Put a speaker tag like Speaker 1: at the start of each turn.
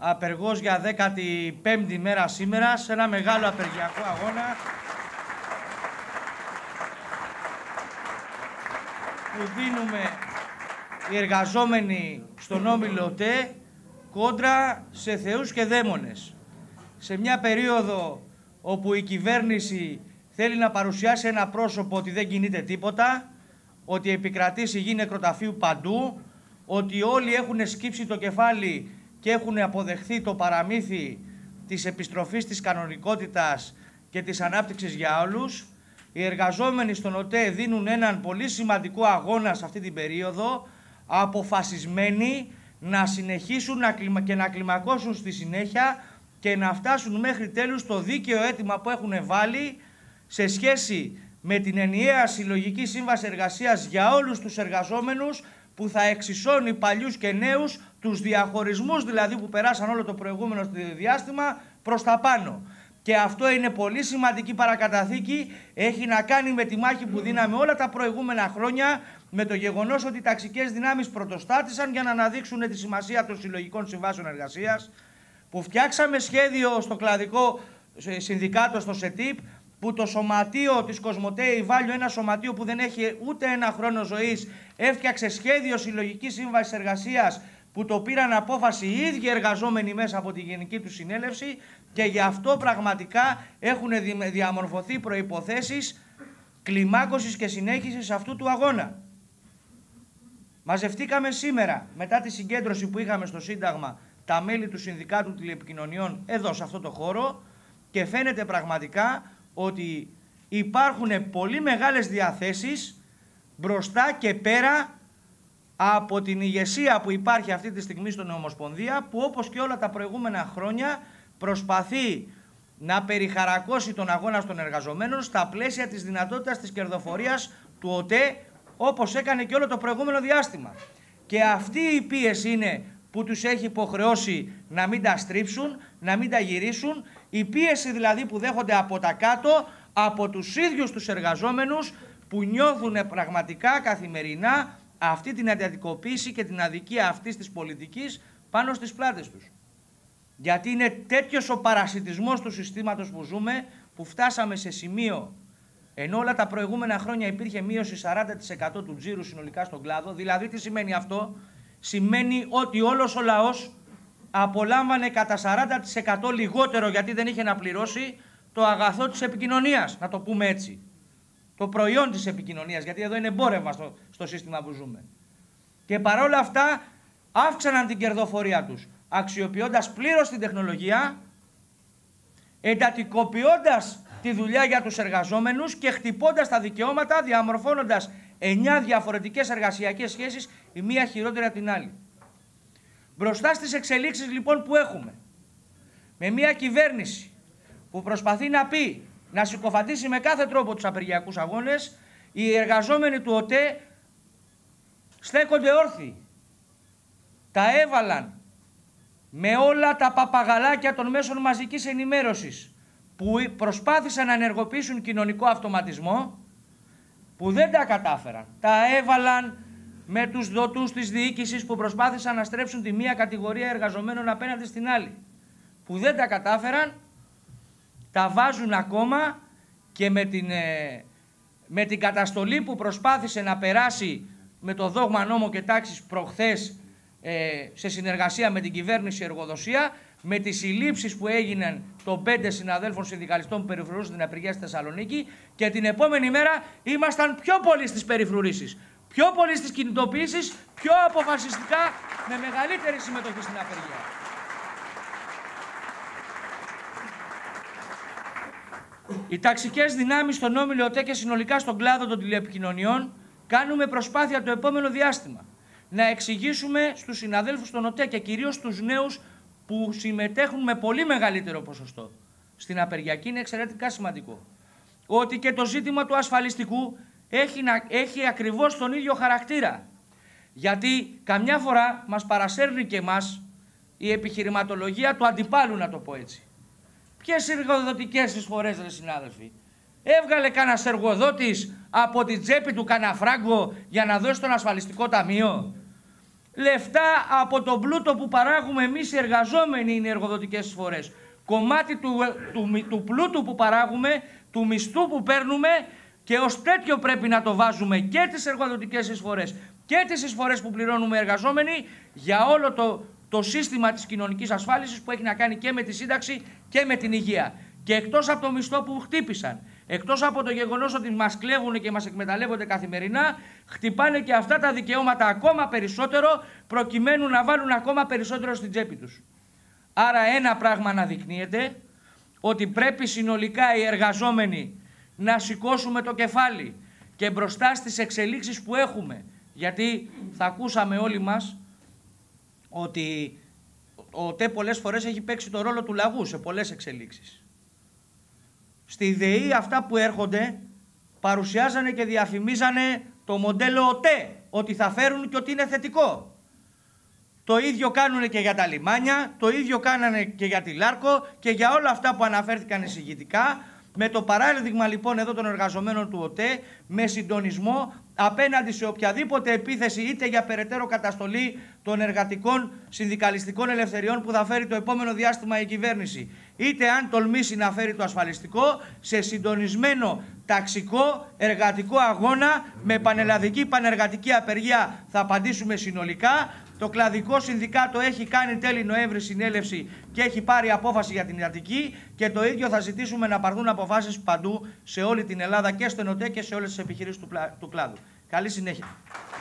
Speaker 1: απεργός για 15η μέρα σήμερα σε ένα μεγάλο απεργιακό αγώνα που δίνουμε οι εργαζόμενοι στον Όμιλο ΟΤΕ κόντρα σε θεούς και δαίμονες. Σε μια περίοδο όπου η κυβέρνηση θέλει να παρουσιάσει ένα πρόσωπο ότι δεν κινείται τίποτα, ότι επικρατεί σιγή νεκροταφείου παντού, ότι όλοι έχουν σκύψει το κεφάλι και έχουν αποδεχθεί το παραμύθι της επιστροφής της κανονικότητας και της ανάπτυξης για όλους, οι εργαζόμενοι στον ΟΤΕ δίνουν έναν πολύ σημαντικό αγώνα σε αυτή την περίοδο, αποφασισμένοι να συνεχίσουν και να κλιμακώσουν στη συνέχεια και να φτάσουν μέχρι τέλους το δίκαιο αίτημα που έχουν βάλει σε σχέση με την ενιαία συλλογική σύμβαση εργασίας για όλους τους εργαζόμενους, που θα εξισώνει παλιούς και νέους, τους διαχωρισμούς δηλαδή που περάσαν όλο το προηγούμενο διάστημα προς τα πάνω. Και αυτό είναι πολύ σημαντική παρακαταθήκη, έχει να κάνει με τη μάχη που δίναμε όλα τα προηγούμενα χρόνια, με το γεγονός ότι οι ταξικές δυνάμεις πρωτοστάτησαν για να αναδείξουν τη σημασία των συλλογικών συμβάσεων εργασίας, που φτιάξαμε σχέδιο στο κλαδικό συνδικάτο, στο ΣΕΤΙΠ, που το σωματείο της Κοσμοτέ Ιβάλιο, ένα σωματείο που δεν έχει ούτε ένα χρόνο ζωής, έφτιαξε σχέδιο συλλογικής σύμβασης εργασίας που το πήραν απόφαση οι ίδιοι εργαζόμενοι μέσα από τη Γενική του Συνέλευση, και γι' αυτό πραγματικά έχουν διαμορφωθεί προϋποθέσεις κλιμάκωσης και συνέχισης αυτού του αγώνα. Μαζευτήκαμε σήμερα, μετά τη συγκέντρωση που είχαμε στο Σύνταγμα, τα μέλη του Συνδικάτου Τηλεπικοινωνιών εδώ σε αυτό το χώρο, και φαίνεται πραγματικά ότι υπάρχουν πολύ μεγάλες διαθέσεις μπροστά και πέρα από την ηγεσία που υπάρχει αυτή τη στιγμή στην Ομοσπονδία, που όπως και όλα τα προηγούμενα χρόνια προσπαθεί να περιχαρακώσει τον αγώνα των εργαζομένων στα πλαίσια της δυνατότητας της κερδοφορίας του ΟΤΕ, όπως έκανε και όλο το προηγούμενο διάστημα. Και αυτή η πίεση είναι που τους έχει υποχρεώσει να μην τα στρίψουν, να μην τα γυρίσουν, η πίεση δηλαδή που δέχονται από τα κάτω, από τους ίδιους τους εργαζόμενους, που νιώθουν πραγματικά καθημερινά αυτή την εντατικοποίηση και την αδικία αυτής της πολιτικής πάνω στις πλάτες τους. Γιατί είναι τέτοιος ο παρασιτισμός του συστήματος που ζούμε, που φτάσαμε σε σημείο, ενώ όλα τα προηγούμενα χρόνια υπήρχε μείωση 40% του τζίρου συνολικά στον κλάδο. Δηλαδή τι σημαίνει αυτό? Σημαίνει ότι όλος ο λαός απολάμβανε κατά 40% λιγότερο, γιατί δεν είχε να πληρώσει το αγαθό της επικοινωνίας, να το πούμε έτσι. Το προϊόν της επικοινωνίας, γιατί εδώ είναι εμπόρευμα στο σύστημα που ζούμε. Και παρόλα αυτά αύξαναν την κερδοφορία τους, αξιοποιώντας πλήρως την τεχνολογία, εντατικοποιώντας τη δουλειά για τους εργαζόμενους και χτυπώντας τα δικαιώματα, διαμορφώνοντας 9 διαφορετικές εργασιακές σχέσεις, η μία χειρότερη από την άλλη. Μπροστά στις εξελίξεις λοιπόν που έχουμε, με μια κυβέρνηση που προσπαθεί να πει, να συκοφαντήσει με κάθε τρόπο τους απεργιακούς αγώνες, οι εργαζόμενοι του ΟΤΕ στέκονται όρθιοι. Τα έβαλαν με όλα τα παπαγαλάκια των μέσων μαζικής ενημέρωσης που προσπάθησαν να ενεργοποιήσουν κοινωνικό αυτοματισμό, που δεν τα κατάφεραν. Τα έβαλαν με τους δοτούς της διοίκησης που προσπάθησαν να στρέψουν τη μία κατηγορία εργαζομένων απέναντι στην άλλη, που δεν τα κατάφεραν. Τα βάζουν ακόμα και με την καταστολή που προσπάθησε να περάσει με το δόγμα νόμο και τάξης προχθές σε συνεργασία με την κυβέρνηση εργοδοσία, με τις συλλήψεις που έγιναν των 5 συναδέλφων συνδικαλιστών που περιφρουρούσαν την απεργία στη Θεσσαλονίκη, και την επόμενη μέρα ήμασταν πιο πολλοί στις περιφρουρήσεις, πιο πολλοί στις κινητοποιήσεις, πιο αποφασιστικά, με μεγαλύτερη συμμετοχή στην απεργία. Οι ταξικές δυνάμεις στον Όμιλο ΟΤΕ και συνολικά στον κλάδο των τηλεπικοινωνιών κάνουμε προσπάθεια το επόμενο διάστημα να εξηγήσουμε στους συναδέλφους των ΟΤΕ και κυρίως στους νέους που συμμετέχουν με πολύ μεγαλύτερο ποσοστό στην απεργιακή, είναι εξαιρετικά σημαντικό, ότι και το ζήτημα του ασφαλιστικού έχει ακριβώς τον ίδιο χαρακτήρα. Γιατί καμιά φορά μας παρασέρνει και εμάς η επιχειρηματολογία του αντιπάλου, να το πω έτσι. Ποιες εργοδοτικές εισφορές, ρε συνάδελφοι? Έβγαλε κανένας εργοδότης από την τσέπη του κανένα φράγκο για να δώσει τον ασφαλιστικό ταμείο? Λεφτά από τον πλούτο που παράγουμε εμείς οι εργαζόμενοι είναι οι εργοδοτικές εισφορές. Κομμάτι του πλούτου που παράγουμε, του μισθού που παίρνουμε, και ως τέτοιο πρέπει να το βάζουμε και τις εργοδοτικές εισφορές και τις εισφορές που πληρώνουμε οι εργαζόμενοι για όλο το σύστημα της κοινωνικής ασφάλισης που έχει να κάνει και με τη σύνταξη και με την υγεία. Και εκτός από το μισθό που χτύπησαν, εκτός από το γεγονός ότι μας κλέβουν και μας εκμεταλλεύονται καθημερινά, χτυπάνε και αυτά τα δικαιώματα ακόμα περισσότερο, προκειμένου να βάλουν ακόμα περισσότερο στην τσέπη τους. Άρα ένα πράγμα αναδεικνύεται, ότι πρέπει συνολικά οι εργαζόμενοι να σηκώσουμε το κεφάλι και μπροστά στις εξελίξεις που έχουμε, γιατί θα ακούσαμε όλοι μας ότι ο ΤΕ πολλές φορές έχει παίξει το ρόλο του λαγού σε πολλές εξελίξεις. Στη ΔΕΗ αυτά που έρχονται παρουσιάζανε και διαφημίζανε το μοντέλο ΟΤΕ, ότι θα φέρουν και ότι είναι θετικό. Το ίδιο κάνουν και για τα λιμάνια, το ίδιο κάνανε και για τη Λάρκο και για όλα αυτά που αναφέρθηκαν εισηγητικά, με το παράδειγμα λοιπόν εδώ των εργαζομένων του ΟΤΕ, με συντονισμό απέναντι σε οποιαδήποτε επίθεση, είτε για περαιτέρω καταστολή των εργατικών συνδικαλιστικών ελευθεριών που θα φέρει το επόμενο διάστημα η κυβέρνηση, είτε αν τολμήσει να φέρει το ασφαλιστικό, σε συντονισμένο ταξικό εργατικό αγώνα με πανελλαδική πανεργατική απεργία θα απαντήσουμε συνολικά. Το κλαδικό συνδικάτο έχει κάνει τέλη Νοέμβρη συνέλευση και έχει πάρει απόφαση για την Αττική, και το ίδιο θα ζητήσουμε να πάρθουν αποφάσεις παντού σε όλη την Ελλάδα και στο ΝΟΤΕ και σε όλες τις επιχειρήσεις του κλάδου. Καλή συνέχεια.